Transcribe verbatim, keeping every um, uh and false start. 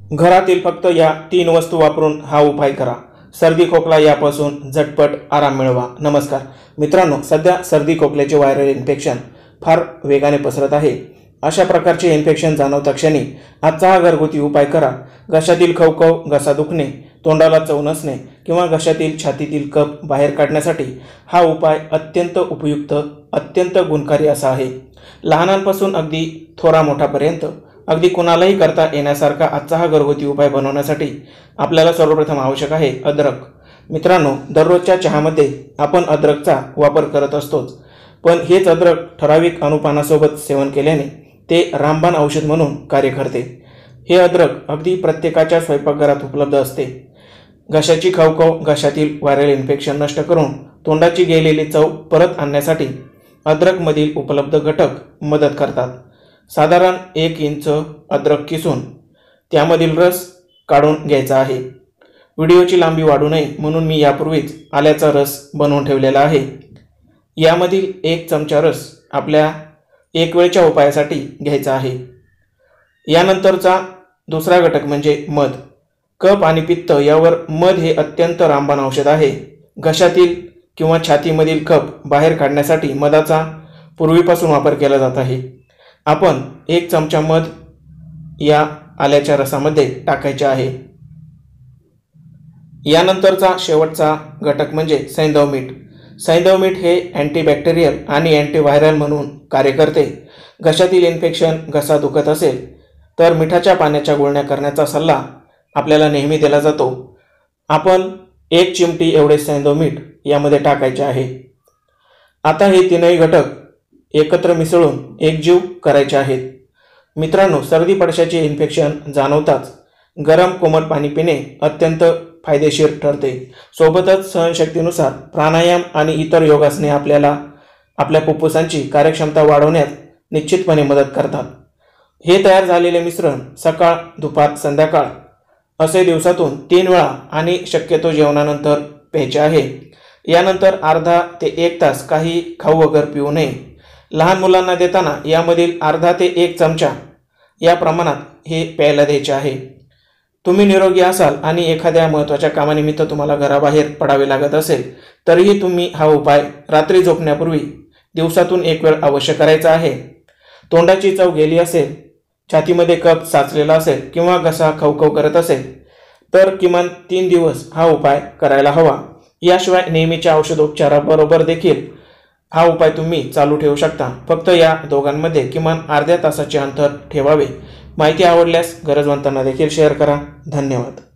घरातील फक्त या तीन वस्तू वापरून हा उपाय करा. सर्दी खोकला यापासून झटपट आराम मिळवा. नमस्कार मित्रांनो, सध्या सर्दी खोकल्याचे व्हायरल इन्फेक्शन फार वेगाने पसरत आहे. अशा प्रकारचे इन्फेक्शन जाणवता क्षणी आजचा हा घरगुती उपाय करा. घशातील खवखव, घसा दुखणे, तोंडाला चव नसणे किंवा घशातील छातीतील कफ बाहेर काढण्यासाठी हा उपाय अत्यंत उपयुक्त, अत्यंत गुणकारी असा आहे. लहानांपासून अगदी थोरा मोठापर्यंत अगदी कुणालाही करता येण्यासारखा आजचा हा घरगुती उपाय बनवण्यासाठी आपल्याला सर्वप्रथम आवश्यक आहे अद्रक. मित्रांनो, दररोजच्या चहामध्ये आपण अद्रकचा वापर करत असतोच, पण हेच अद्रक ठराविक अनुपानासोबत सेवन केल्याने ते रामबाण औषध म्हणून कार्य करते. हे अद्रक अगदी प्रत्येकाच्या स्वयंपाकघरात उपलब्ध असते. घशाची खवखव, घशातील व्हायरल इन्फेक्शन नष्ट करून तोंडाची गेलेली चव परत आणण्यासाठी अद्रकमधील उपलब्ध घटक मदत करतात. साधारण एक इंच अद्रक किसून त्यामधील रस काढून घ्यायचा आहे. व्हिडिओची लांबी वाढू नये म्हणून मी यापूर्वीच आल्याचा रस बनवून ठेवलेला आहे. यामधील एक चमचा रस आपल्या एक वेळच्या उपायासाठी घ्यायचा आहे. यानंतरचा दुसरा घटक म्हणजे मध. कफ आणि पित्त यावर मध हे अत्यंत रामबाण औषध आहे. घशातील किंवा छातीमधील कफ बाहेर काढण्यासाठी मधाचा पूर्वीपासून वापर केला जात आहे. आपण एक चमचा मध या आल्याच्या रसामध्ये टाकायचे आहे. यानंतरचा शेवटचा घटक म्हणजे सैंधव मीठ. सैंधव मीठ हे अँटीबॅक्टेरियल आणि अँटीव्हायरल म्हणून कार्य करते. घशातील इन्फेक्शन, घसा दुखत असेल तर मिठाच्या पाण्याच्या गुळण्या करण्याचा सल्ला आपल्याला नेहमी दिला जातो. आपण एक चिमटी एवढे सैंधव मीठ यामध्ये टाकायचे आहे. आता हे तीनही घटक एकत्र मिसळून एकजीव करायचे आहेत. मित्रांनो, सर्दी पडशाचे इन्फेक्शन जाणवताच गरम कोमट पाणी पिणे अत्यंत फायदेशीर ठरते. सोबतच सहनशक्तीनुसार प्राणायाम आणि इतर योगासने आपल्याला आपल्या फुफ्फुसांची कार्यक्षमता वाढवण्यात निश्चितपणे मदत करतात. हे तयार झालेले मिश्रण सकाळ, दुपार, संध्याकाळ असे दिवसातून तीन वेळा आणि शक्यतो जेवणानंतर प्यायचे आहे. यानंतर अर्धा ते एक तास काही खाऊ वगैरे पिऊ नये. लहान मुलांना देताना यामधील अर्धा ते एक चमचा या प्रमाणात हे प्यायला द्यायचे आहे. तुम्ही निरोगी असाल आणि एखाद्या महत्त्वाच्या कामानिमित्त तुम्हाला घराबाहेर पडावे लागत असेल तरीही तुम्ही हा उपाय रात्री झोपण्यापूर्वी दिवसातून एक वेळ अवश्य करायचा आहे. तोंडाची चव गेली असेल, छातीमध्ये कफ साचलेला असेल किंवा घसा खवखव करत असेल तर किमान तीन दिवस हा उपाय करायला हवा. याशिवाय नेहमीच्या औषधोपचाराबरोबर देखील हा उपाय तुम्ही चालू ठेवू शकता. फक्त या दोघांमध्ये किमान अर्ध्या तासाचे अंतर ठेवावे. माहिती आवडल्यास गरजवंतांना देखील शेअर करा. धन्यवाद.